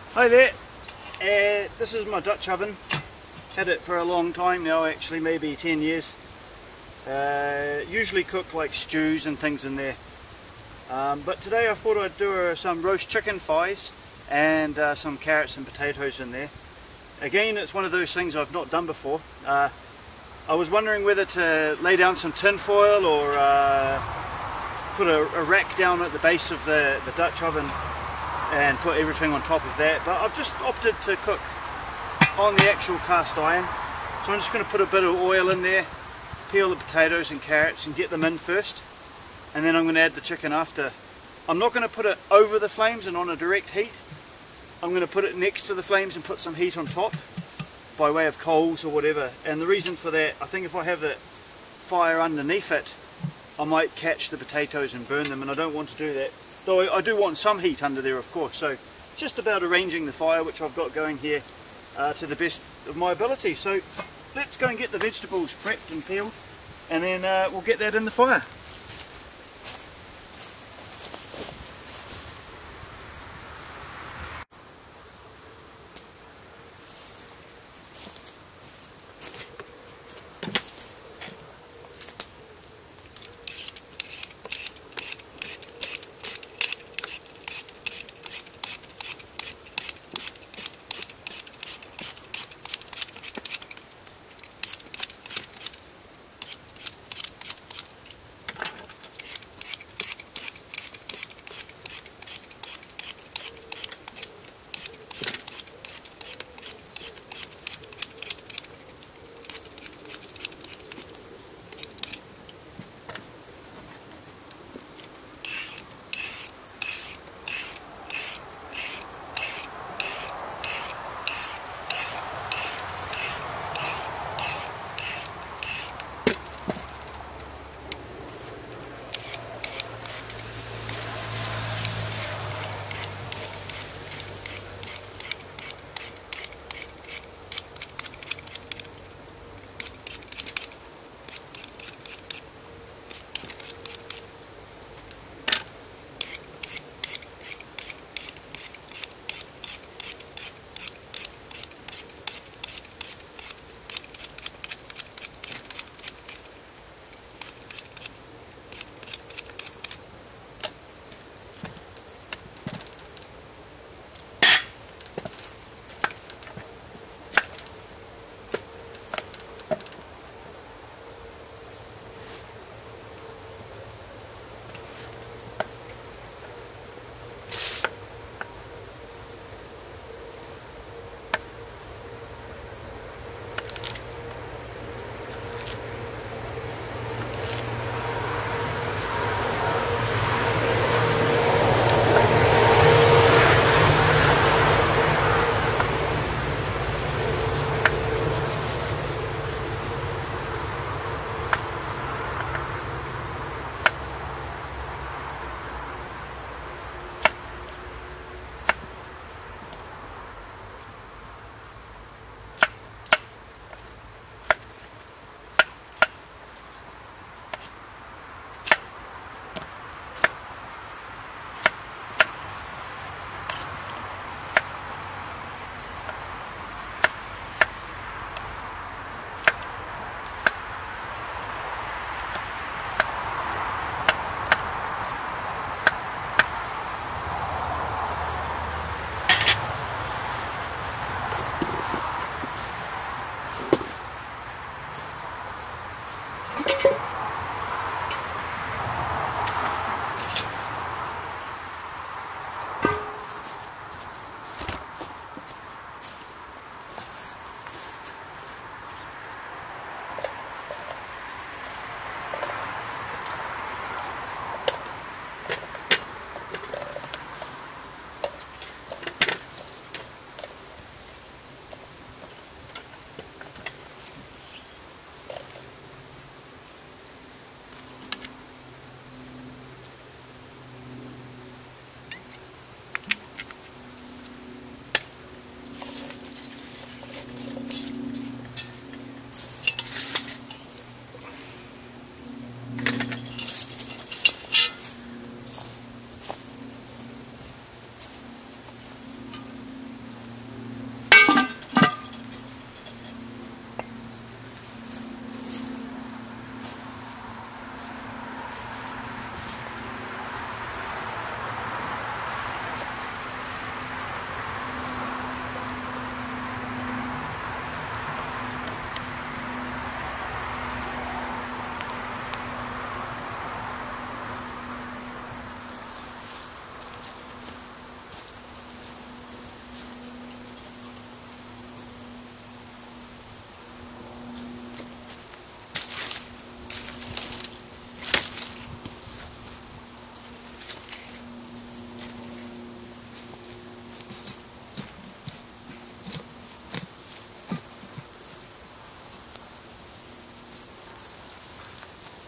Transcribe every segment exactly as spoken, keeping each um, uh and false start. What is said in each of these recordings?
Hi there, uh, this is my Dutch oven. Had it for a long time now, actually maybe ten years. Uh, usually cook like stews and things in there. Um, but today I thought I'd do uh, some roast chicken thighs and uh, some carrots and potatoes in there. Again, it's one of those things I've not done before. Uh, I was wondering whether to lay down some tin foil or uh, put a, a rack down at the base of the, the Dutch oven and put everything on top of that, but I've just opted to cook on the actual cast iron. So I'm just going to put a bit of oil in there, peel the potatoes and carrots and get them in first, and then I'm going to add the chicken after. I'm not going to put it over the flames and on a direct heat. I'm going to put it next to the flames and put some heat on top by way of coals or whatever. And the reason for that, I think if I have the fire underneath it, I might catch the potatoes and burn them, and I don't want to do that. Though I do want some heat under there, of course. So just about arranging the fire, which I've got going here, uh, to the best of my ability. So let's go and get the vegetables prepped and peeled, and then uh, we'll get that in the fire.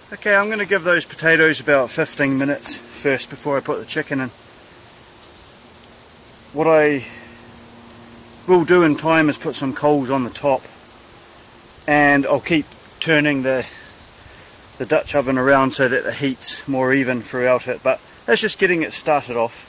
Okay, I'm going to give those potatoes about fifteen minutes first before I put the chicken in. What I will do in time is put some coals on the top, and I'll keep turning the the Dutch oven around so that the heat's more even throughout it, but that's just getting it started off.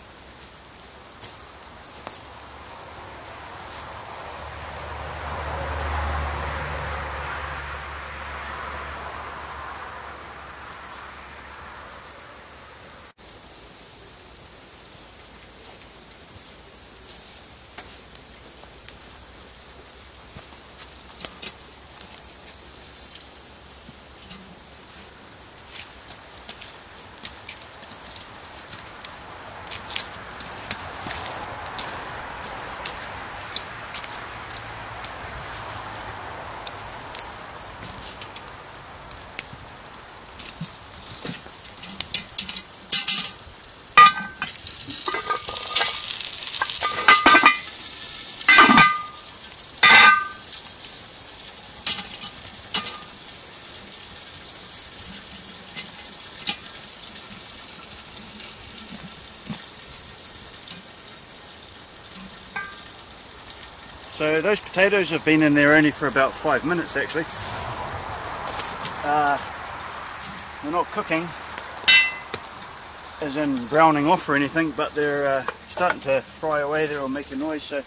So those potatoes have been in there only for about five minutes actually. Uh, they're not cooking as in browning off or anything, but they're uh, starting to fry away there or make a noise. So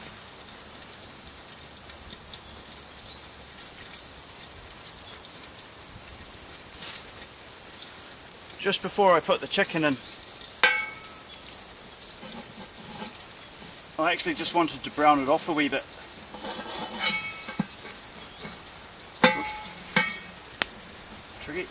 just before I put the chicken in, I actually just wanted to brown it off a wee bit. Tricky.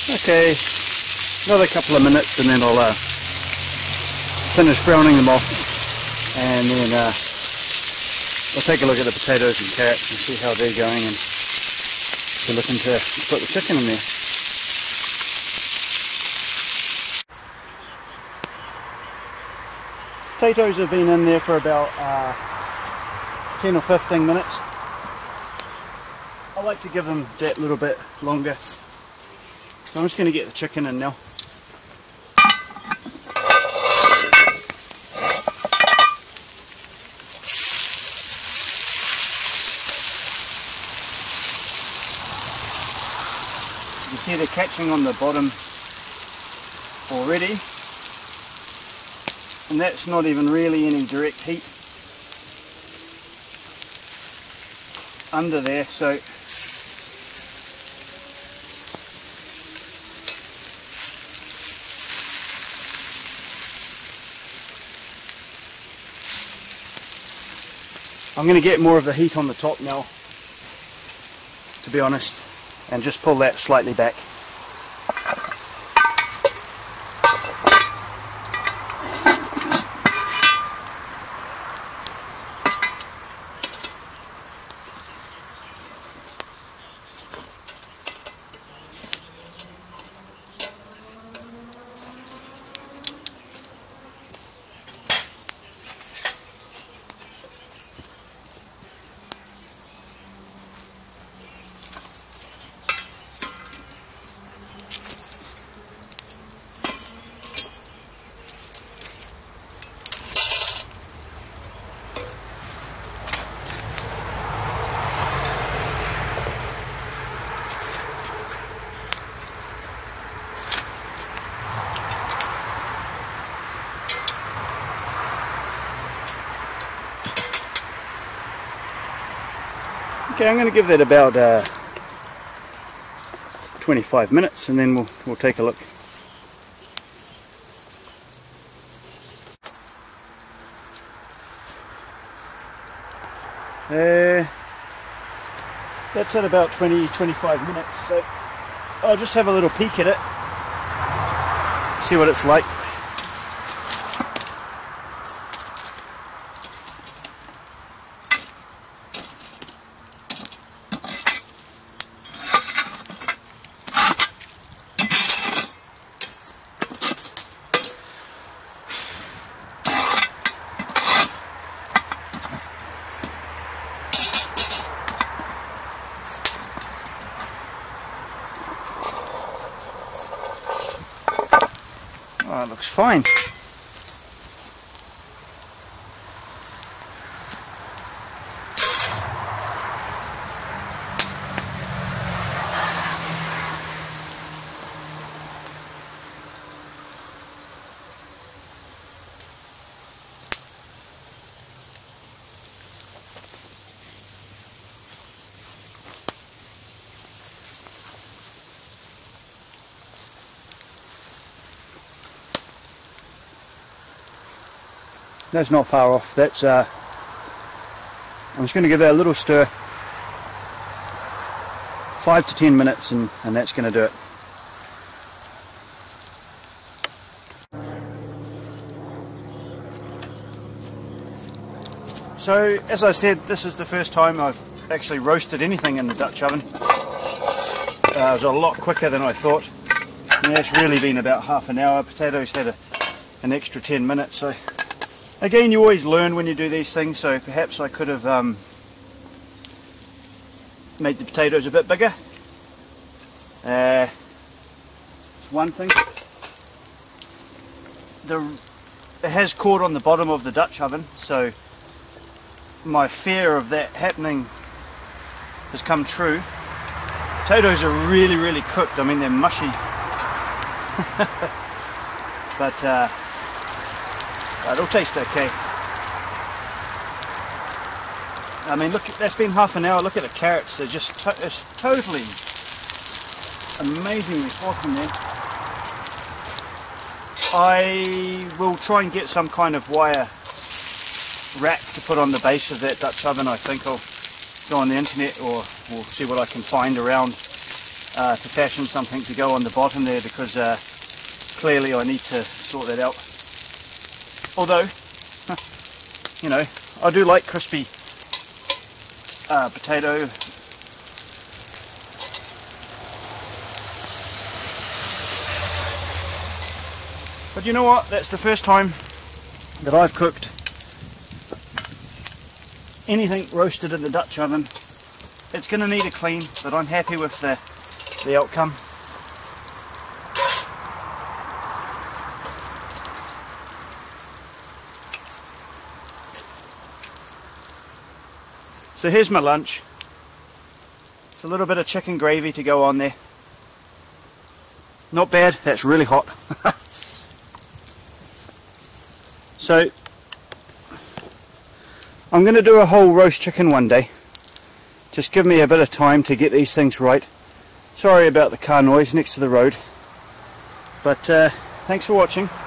Okay, another couple of minutes and then I'll uh, finish browning them off, and then uh, I'll take a look at the potatoes and carrots and see how they're going, and we're looking to put the chicken in there. Potatoes have been in there for about uh, ten or fifteen minutes. I like to give them that little bit longer. So I'm just going to get the chicken in now. You can see they're catching on the bottom already. And that's not even really any direct heat under there, so I'm going to get more of the heat on the top now, to be honest, and just pull that slightly back. Okay, I'm going to give that about uh, twenty-five minutes, and then we'll, we'll take a look. Uh, that's at about twenty to twenty-five minutes, so I'll just have a little peek at it, see what it's like. Oh, it looks fine. That's not far off. That's uh, I'm just going to give that a little stir, five to ten minutes, and, and that's going to do it. So as I said, this is the first time I've actually roasted anything in the Dutch oven. Uh, it was a lot quicker than I thought. And that's really been about half an hour. Potatoes had a, an extra ten minutes. So again, you always learn when you do these things, so perhaps I could have um, made the potatoes a bit bigger. Uh, it's one thing. The, it has caught on the bottom of the Dutch oven, so my fear of that happening has come true. Potatoes are really, really cooked. I mean, they're mushy. but uh, it'll taste okay. I mean, look, that's been half an hour. Look at the carrots. They're just to it's totally amazingly hot in there. I will try and get some kind of wire rack to put on the base of that Dutch oven. I think I'll go on the internet, or we'll see what I can find around uh, to fashion something to go on the bottom there, because uh, clearly I need to sort that out. Although, you know, I do like crispy uh, potato. But you know what, that's the first time that I've cooked anything roasted in the Dutch oven. It's going to need a clean, but I'm happy with the, the outcome. So here's my lunch. It's a little bit of chicken gravy to go on there. Not bad, that's really hot. So I'm going to do a whole roast chicken one day. Just give me a bit of time to get these things right. Sorry about the car noise next to the road. But uh, thanks for watching.